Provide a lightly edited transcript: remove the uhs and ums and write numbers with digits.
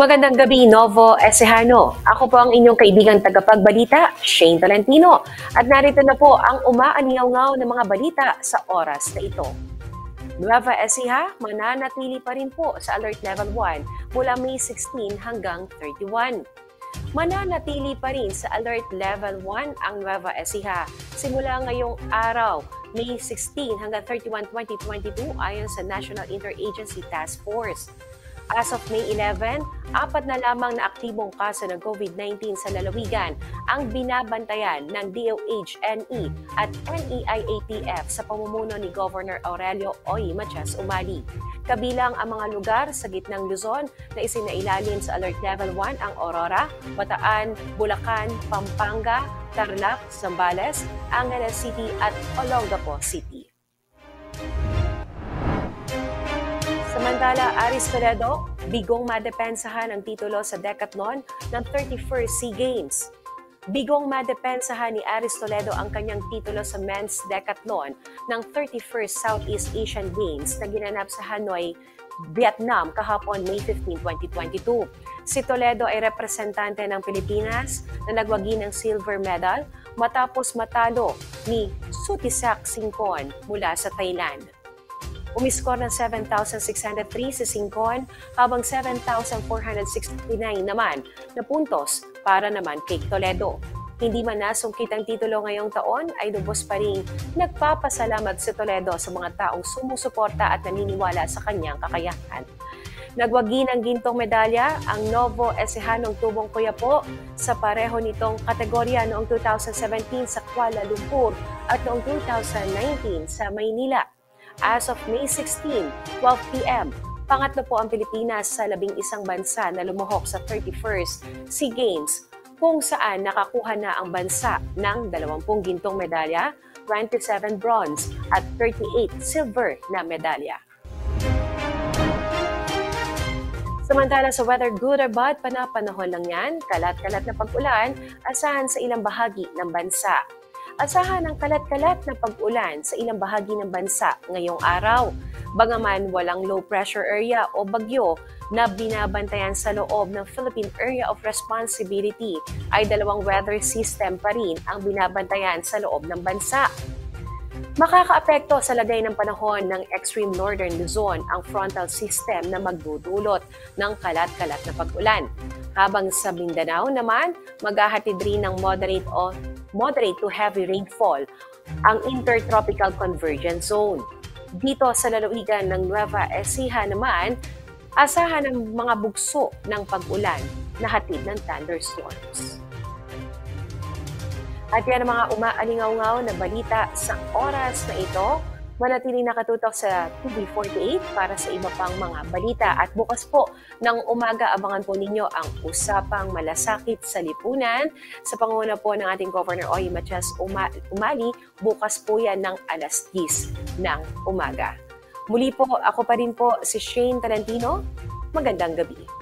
Magandang gabi, Novo Ecijano. Ako po ang inyong kaibigang tagapagbalita, Shane Tolentino. At narito na po ang umaalingaw-ngaw ng mga balita sa oras na ito. Nueva Ecija, mananatili pa rin po sa Alert Level 1 mula May 16 hanggang 31. Mananatili pa rin sa Alert Level 1 ang Nueva Ecija simula ngayong araw, May 16 hanggang 31, 2022 ayon sa National Interagency Task Force. As of May 11, 4 na lamang na aktibong kaso ng COVID-19 sa lalawigan ang binabantayan ng DOH, NE at NEIATF sa pamumuno ni Governor Aurelio Oy Matias Umali. Kabilang ang mga lugar sa gitnang Luzon na isinailalim sa Alert Level 1 ang Aurora, Bataan, Bulacan, Pampanga, Tarlac, Zambales, Angeles City at Olongapo City. Samantala, Aris Toledo, bigong madepensahan ang titulo sa decathlon ng 31st SEA Games. Bigong madepensahan ni Aris Toledo ang kanyang titulo sa men's decathlon ng 31st Southeast Asian Games na ginanap sa Hanoi, Vietnam kahapon May 15, 2022. Si Toledo ay representante ng Pilipinas na nagwagi ng silver medal matapos matalo ni Sutisak Singkon mula sa Thailand. Umiskor ng 7,603 si Singkon habang 7,469 naman na puntos para naman kay Toledo. Hindi man nasungkit ang titulo ngayong taon ay lubos pa rin nagpapasalamat si Toledo sa mga taong sumusuporta at naniniwala sa kanyang kakayahan. Nagwagi ng gintong medalya ang Novo Ecijanong Tubong Quiapo sa pareho nitong kategorya noong 2017 sa Kuala Lumpur at noong 2019 sa Maynila. As of May 16, 12 p.m., pangatlo po ang Pilipinas sa 11 bansa na lumuhok sa 31st SEA Games kung saan nakakuha na ang bansa ng 20 gintong medalya, 27 bronze at 38 silver na medalya. Samantala sa weather, good or bad, panahon lang yan, kalat-kalat na pag-ulan, asahan sa ilang bahagi ng bansa. Asahan ang kalat-kalat na pag-ulan sa ilang bahagi ng bansa ngayong araw. Bagaman walang low pressure area o bagyo na binabantayan sa loob ng Philippine Area of Responsibility, ay dalawang weather system pa rin ang binabantayan sa loob ng bansa. Makakaapekto sa lagay ng panahon ng extreme northern Luzon ang frontal system na magdudulot ng kalat-kalat na pag-ulan. Habang sa Mindanao naman, maghahatid rin ng moderate to heavy rainfall ang Intertropical Convergence Zone. Dito sa lalawigan ng Nueva Ecija naman, asahan ang mga bugso ng pag-ulan na hatid ng thunderstorms. At yan ang mga umaalingaw-ngaw na balita sa oras na ito. Manatiling nakatutok sa TV48 para sa iba pang mga balita. At bukas po ng umaga, abangan po ninyo ang Usapang Malasakit sa Lipunan sa pangunguna po ng ating Governor Oy Matias Umali. Bukas po yan ng alas 10 ng umaga. Muli po, ako pa rin po si Shane Tolentino. Magandang gabi.